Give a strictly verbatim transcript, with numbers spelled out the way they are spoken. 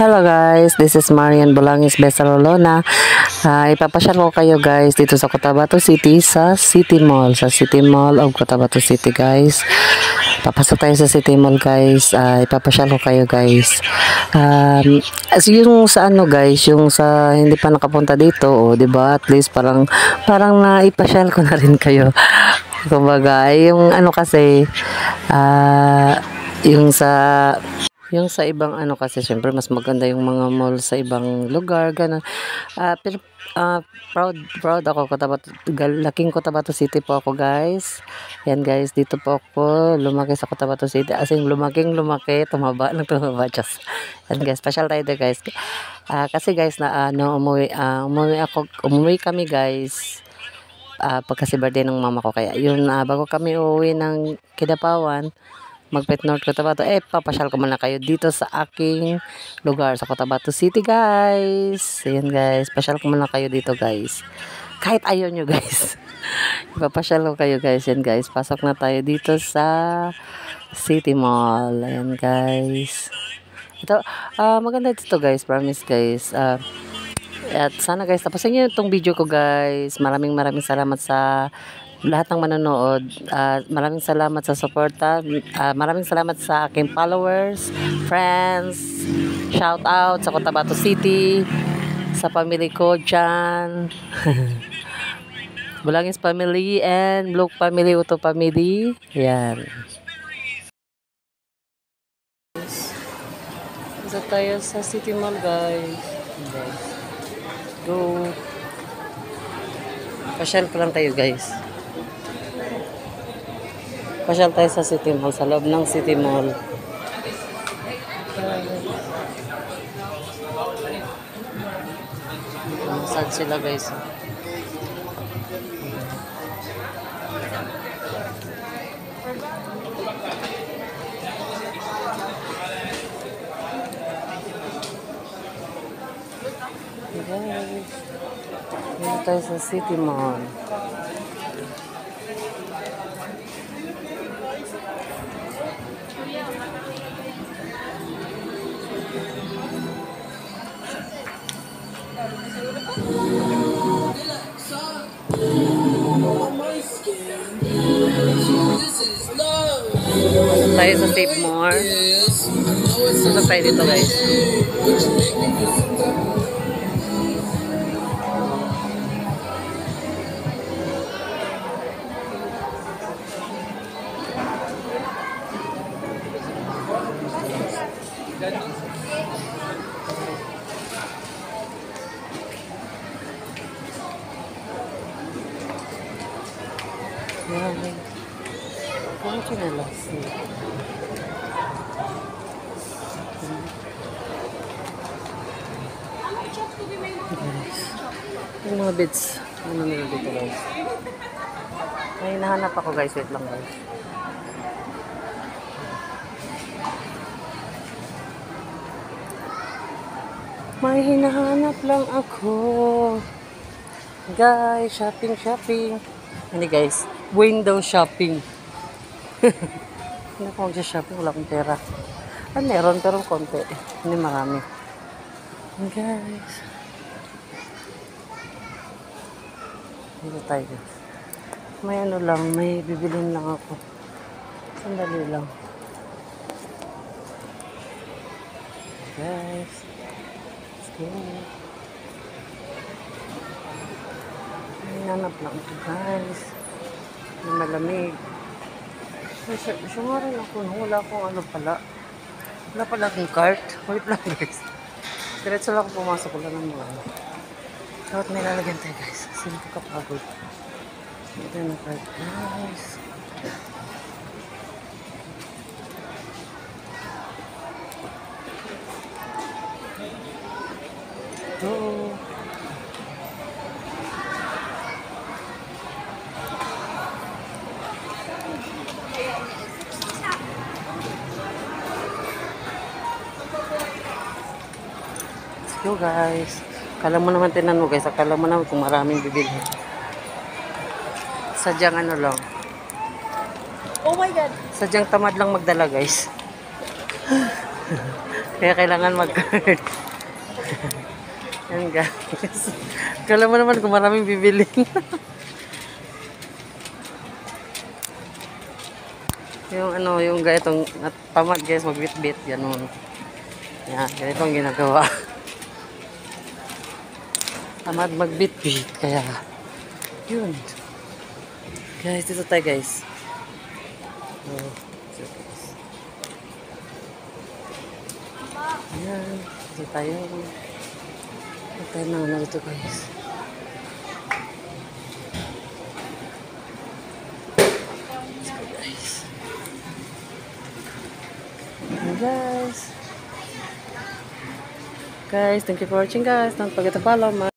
Hello guys, this is Marian Bulangis Besalolona. Uh, ipapasyal ko kayo guys dito sa Cotabato City sa City Mall. Sa City Mall of Cotabato City guys. Papasok tayo sa City Mall guys. Uh, ipapasyal ko kayo guys. Um, as yung sa ano guys, yung sa hindi pa nakapunta dito, oh, 'di ba? At least parang parang naipasyal ko na rin kayo. Kumbaga, yung ano kasi uh, yung sa yung sa ibang ano kasi syempre mas maganda yung mga mall sa ibang lugar ganun. Ah, pero ah, proud proud ako Cotabato, laking Cotabato City po ako guys. Yan guys, dito po ako lumaki sa Cotabato City. As in lumaking lumaki, tumaba lang tumaba just. Yan guys, special tayo dito guys. Ah, kasi guys na ano umuwi ah, umuwi ako umuwi kami guys. Ah, pagkasi birthday ng mama ko kaya yun ah, bago kami uuwi ng Kidapawan Magpet North Cotabato, eh papasyal ko muna kayo dito sa aking lugar sa Cotabato City guys. Ayan guys, pasyal ko muna kayo dito guys, kahit ayaw nyo guys. Ipapasyal ko kayo guys. Yan guys, pasok na tayo dito sa City Mall. Ayan guys, ito uh, maganda dito guys, promise guys. uh, at sana guys tapusin nyo itong video ko guys. Maraming maraming salamat sa lahat ng manonood. Uh, maraming salamat sa suporta. Uh, maraming salamat sa aking followers, friends. Shout out sa Cotabato City, sa family ko dyan. Bulangis family and Blue family, Uto family. Yan. Isa tayo sa City Mall guys. Go. Pasyal pa lang tayo guys. Pasyal tayo sa City Mall, sa loob ng City Mall. Sad sila guys. Guys, dito tayo sa City Mall. Tayo sa Save More. Sasok tayo dito guys. Yan. Ano chinelas? Yung mga bits. Ano nila dito guys? May hinahanap ako guys. Wait lang guys. May hinahanap lang ako. Guys, shopping, shopping. Hindi guys, window shopping. Hindi ako mag-shopping, wala akong pera. Ah, meron, pero konti. Hindi marami. Guys. Dito tayo. May ano lang, may bibilin lang ako. Sandali lang. Guys. Let's go. Nanap lang ito guys. May malamig. Siya nga rin ako. Wala akong ano pala. Wala pala akong cart. Wait lang guys. Diretso lang ako pumasok. Wala ng mga ano. Dapat may lalagyan tayo guys. Kasi hindi ko kapagod. Ito yung cart guys. Ito. Yo guys, kala mo naman tinan mo guys, akala mo naman kung maraming bibili. Sadyang ano lang. Oh my god. Sadyang tamad lang magdala guys. Kaya kailangan mag-card. Yan guys. Kala mo naman kung maraming bibili. Yung ano, yung ganitong at tamad guys, magbit-bit, ganun. Yan, ganitong ginagawa. Tamad magbit-bit, kaya yun. Guys, dito tayo guys. Oh, dito guys. Yan, dito tayo. Dito tayo na ano dito guys. Guys, guys, thank you for watching guys. Don't forget to follow my